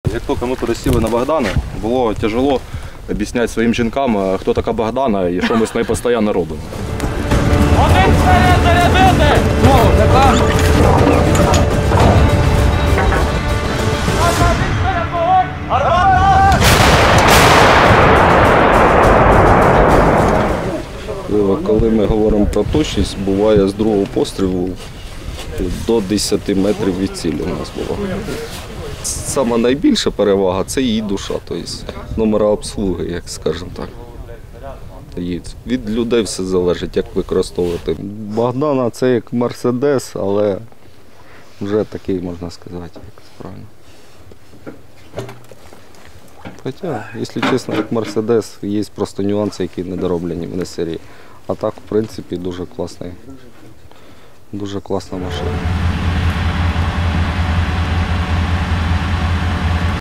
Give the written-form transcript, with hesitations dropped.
Як тільки ми пересіли на Богдана, було тяжело об'ясняти своїм жінкам, хто така Богдана і що ми з нею постійно робимо. Один снаряд зарядити! Знову, така. Один снаряд, вогонь! Армата! Коли ми говоримо про точність, буває з другого пострілу до 10 метрів від цілі у нас було. Сама найбільша перевага – це її душа, тобто номера обслуги, як скажемо так. Від людей все залежить, як використовувати. Богдана – це як Мерседес, але вже такий, можна сказати, як правильно. Хоча, якщо чесно, як Мерседес, є просто нюанси, які недороблені в серії. А так, в принципі, дуже класна машина.